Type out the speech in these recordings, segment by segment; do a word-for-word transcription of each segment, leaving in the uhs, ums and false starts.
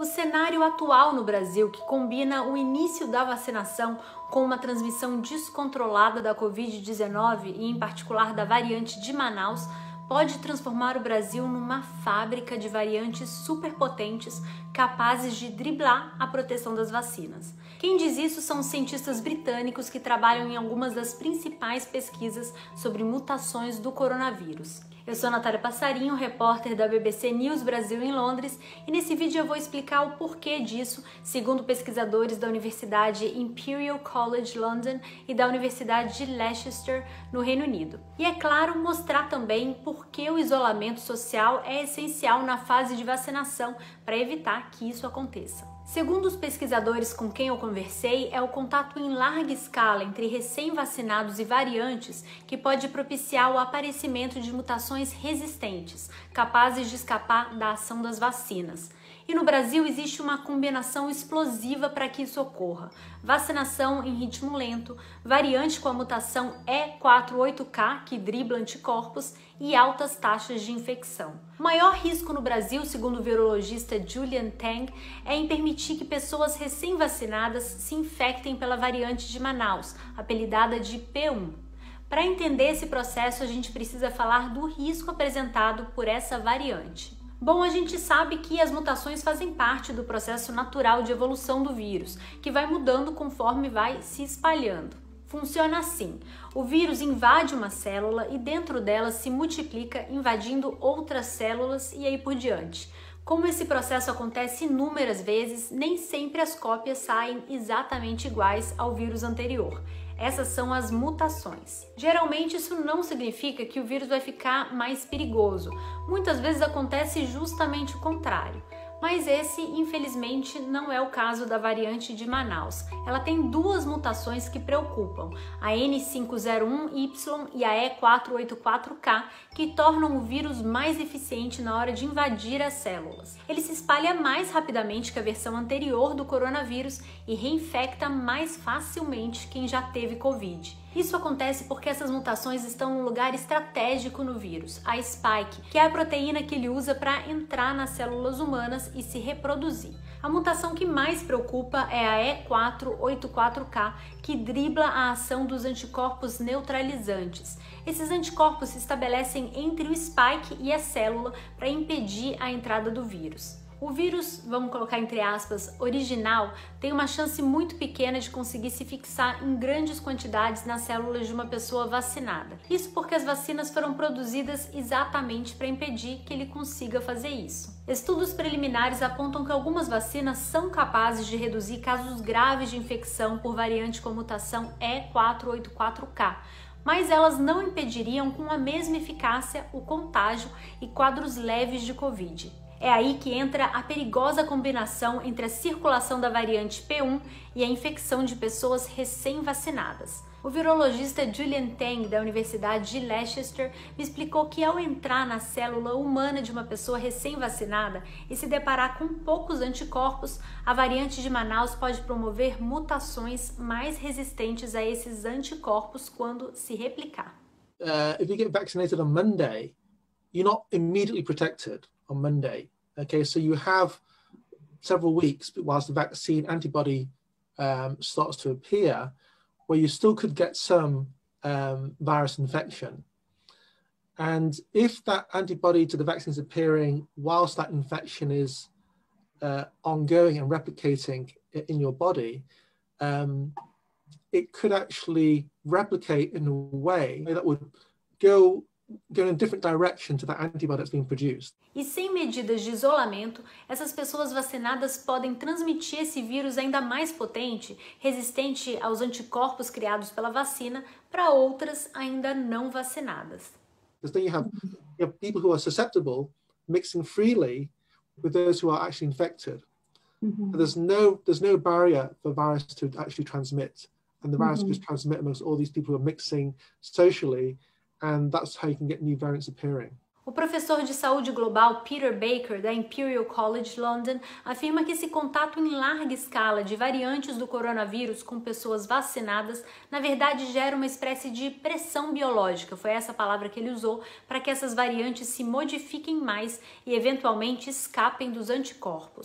O cenário atual no Brasil, que combina o início da vacinação com uma transmissão descontrolada da covid dezenove e, em particular, da variante de Manaus, pode transformar o Brasil numa fábrica de variantes superpotentes capazes de driblar a proteção das vacinas. Quem diz isso são os cientistas britânicos que trabalham em algumas das principais pesquisas sobre mutações do coronavírus. Eu sou Natália Passarinho, repórter da B B C News Brasil em Londres, e nesse vídeo eu vou explicar o porquê disso, segundo pesquisadores da Universidade Imperial College London e da Universidade de Leicester, no Reino Unido. E é claro, mostrar também por que o isolamento social é essencial na fase de vacinação para evitar que isso aconteça. Segundo os pesquisadores com quem eu conversei, é o contato em larga escala entre recém-vacinados e variantes que pode propiciar o aparecimento de mutações resistentes, capazes de escapar da ação das vacinas. E no Brasil existe uma combinação explosiva para que isso ocorra: vacinação em ritmo lento, variante com a mutação E quatro oito K, que dribla anticorpos, e altas taxas de infecção. O maior risco no Brasil, segundo o virologista Julian Tang, é em permitir que pessoas recém-vacinadas se infectem pela variante de Manaus, apelidada de P um. Para entender esse processo, a gente precisa falar do risco apresentado por essa variante. Bom, a gente sabe que as mutações fazem parte do processo natural de evolução do vírus, que vai mudando conforme vai se espalhando. Funciona assim: o vírus invade uma célula e dentro dela se multiplica, invadindo outras células e aí por diante. Como esse processo acontece inúmeras vezes, nem sempre as cópias saem exatamente iguais ao vírus anterior. Essas são as mutações. Geralmente isso não significa que o vírus vai ficar mais perigoso. Muitas vezes acontece justamente o contrário. Mas esse, infelizmente, não é o caso da variante de Manaus. Ela tem duas mutações que preocupam, a N cinco zero um Y e a E quatro oito quatro K, que tornam o vírus mais eficiente na hora de invadir as células. Ele se espalha mais rapidamente que a versão anterior do coronavírus e reinfecta mais facilmente quem já teve Covid. Isso acontece porque essas mutações estão num lugar estratégico no vírus, a spike, que é a proteína que ele usa para entrar nas células humanas e se reproduzir. A mutação que mais preocupa é a E quatro oito quatro K, que dribla a ação dos anticorpos neutralizantes. Esses anticorpos se estabelecem entre o spike e a célula para impedir a entrada do vírus. O vírus, vamos colocar entre aspas, original, tem uma chance muito pequena de conseguir se fixar em grandes quantidades nas células de uma pessoa vacinada. Isso porque as vacinas foram produzidas exatamente para impedir que ele consiga fazer isso. Estudos preliminares apontam que algumas vacinas são capazes de reduzir casos graves de infecção por variante com mutação E quatro oito quatro K, mas elas não impediriam com a mesma eficácia o contágio e quadros leves de Covid. É aí que entra a perigosa combinação entre a circulação da variante P um e a infecção de pessoas recém-vacinadas. O virologista Julian Tang, da Universidade de Leicester, me explicou que ao entrar na célula humana de uma pessoa recém-vacinada e se deparar com poucos anticorpos, a variante de Manaus pode promover mutações mais resistentes a esses anticorpos quando se replicar. Uh, if you get vaccinated on Monday, you're not immediately protected on Monday. Okay, so you have several weeks whilst the vaccine antibody um, starts to appear, where you still could get some um, virus infection. And if that antibody to the vaccine is appearing whilst that infection is uh, ongoing and replicating in your body, um, it could actually replicate in a way that would go go in a different direction to that antibody that's being produced. E sem medidas de isolamento, essas pessoas vacinadas podem transmitir esse vírus ainda mais potente, resistente aos anticorpos criados pela vacina, para outras ainda não vacinadas. Because then you have, you have people who are susceptible mixing freely with those who are actually infected. Mm-hmm. There's no there's no barrier for virus to actually transmit, and the virus mm-hmm. just transmit amongst all these people who are mixing socially. And that's how you can get new variants appearing. O professor de saúde global Peter Baker, da Imperial College London, afirma que esse contato em larga escala de variantes do coronavírus com pessoas vacinadas, na verdade gera uma espécie de pressão biológica, foi essa palavra que ele usou, para que essas variantes se modifiquem mais e eventualmente escapem dos anticorpos.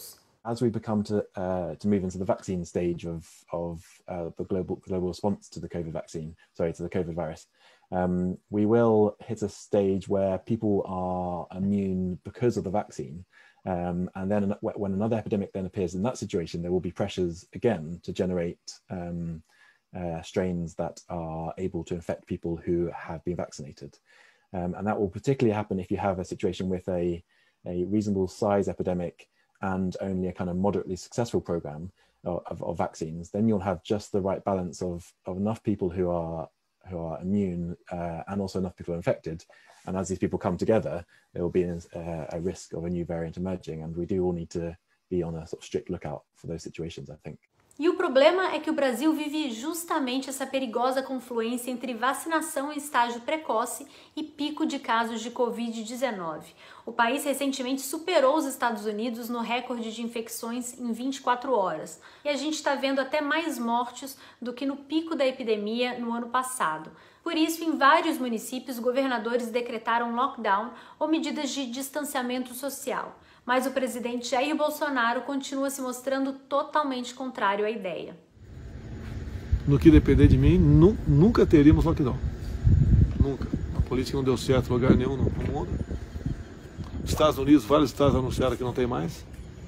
As we become to uh, to move into the vaccine stage of of uh, the global global response to the COVID vaccine, sorry, to the COVID virus, um, we will hit a stage where people are immune because of the vaccine, um, and then when another epidemic then appears in that situation, there will be pressures again to generate um, uh, strains that are able to infect people who have been vaccinated, um, and that will particularly happen if you have a situation with a a reasonable size epidemic and only a kind of moderately successful program of, of vaccines. Then you'll have just the right balance of, of enough people who are who are immune uh, and also enough people infected. And as these people come together, there will be a, a risk of a new variant emerging. And we do all need to be on a sort of strict lookout for those situations, I think. E o problema é que o Brasil vive justamente essa perigosa confluência entre vacinação em estágio precoce e pico de casos de covid dezenove. O país recentemente superou os Estados Unidos no recorde de infecções em vinte e quatro horas. E a gente está vendo até mais mortes do que no pico da epidemia no ano passado. Por isso, em vários municípios, governadores decretaram lockdown ou medidas de distanciamento social. Mas o presidente Jair Bolsonaro continua se mostrando totalmente contrário à ideia. No que depender de mim, nu nunca teríamos lockdown. Nunca. A política não deu certo em lugar nenhum no mundo. Estados Unidos, vários estados anunciaram que não tem mais.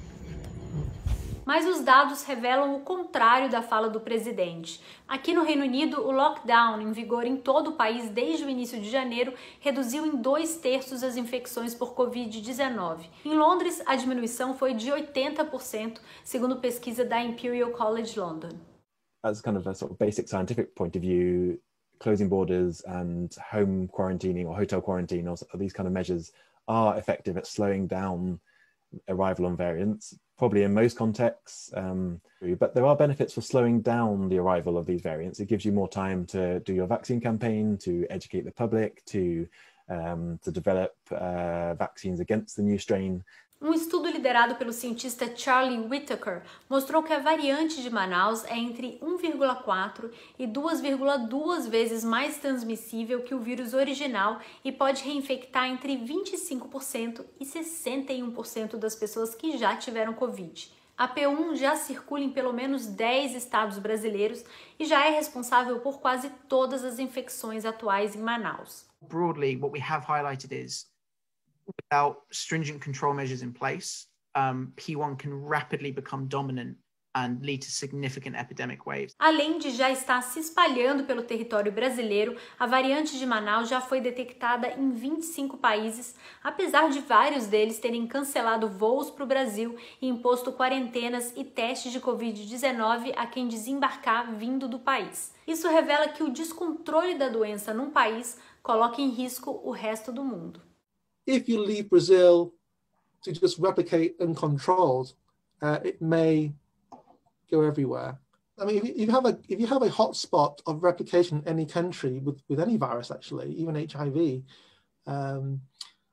Mas os dados revelam o contrário da fala do presidente. Aqui no Reino Unido, o lockdown em vigor em todo o país desde o início de janeiro reduziu em dois terços as infecções por covid dezenove. Em Londres, a diminuição foi de oitenta por cento, segundo pesquisa da Imperial College London. As kind of a sort of basic scientific point of view, closing borders and home quarantining or hotel quarantine or these kind of measures are effective at slowing down arrival on variants, probably in most contexts, um, but there are benefits for slowing down the arrival of these variants. It gives you more time to do your vaccine campaign, to educate the public, to, um, to develop uh, vaccines against the new strain. Um estudo liderado pelo cientista Charlie Whittaker mostrou que a variante de Manaus é entre um vírgula quatro e duas vírgula duas vezes mais transmissível que o vírus original e pode reinfectar entre vinte e cinco por cento e sessenta e um por cento das pessoas que já tiveram Covid. A P um já circula em pelo menos dez estados brasileiros e já é responsável por quase todas as infecções atuais em Manaus. Broadly, what we have highlighted is without stringent control measures in place, um, P one can rapidly become dominant and lead to significant epidemic waves. Além de já estar se espalhando pelo território brasileiro, a variante de Manaus já foi detectada em vinte e cinco países, apesar de vários deles terem cancelado voos para o Brasil e imposto quarentenas e testes de covid dezenove a quem desembarcar vindo do país. Isso revela que o descontrole da doença num país coloca em risco o resto do mundo. If you leave Brazil to just replicate uncontrolled, uh, it may go everywhere. I mean, if you have a if you have a hotspot of replication in any country with, with any virus, actually, even H I V, um,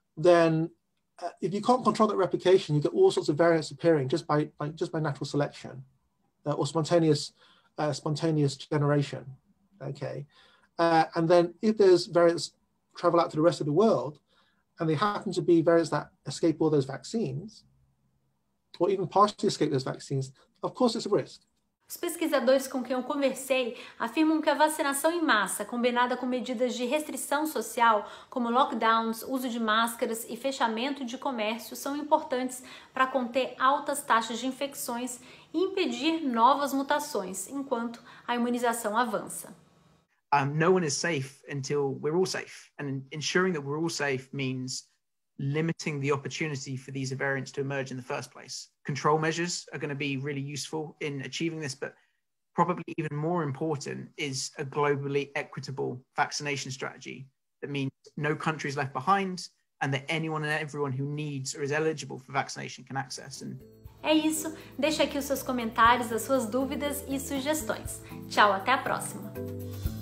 then uh, if you can't control that replication, you get all sorts of variants appearing just by, by just by natural selection uh, or spontaneous uh, spontaneous generation. Okay, uh, and then if there's variants travel out to the rest of the world, and they happen to be variants that escape all those vaccines, or even partially escape those vaccines, of course it's a risk. Os pesquisadores com quem eu conversei afirmam que a vacinação em massa, combinada com medidas de restrição social, como lockdowns, uso de máscaras e fechamento de comércio, são importantes para conter altas taxas de infecções e impedir novas mutações, enquanto a imunização avança. Um, no one is safe until we're all safe. And ensuring that we're all safe means limiting the opportunity for these variants to emerge in the first place. Control measures are going to be really useful in achieving this, but probably even more important is a globally equitable vaccination strategy that means no country is left behind and that anyone and everyone who needs or is eligible for vaccination can access. And é isso. Deixa aqui os seus comentários, as suas dúvidas e sugestões. Tchau, até a próxima!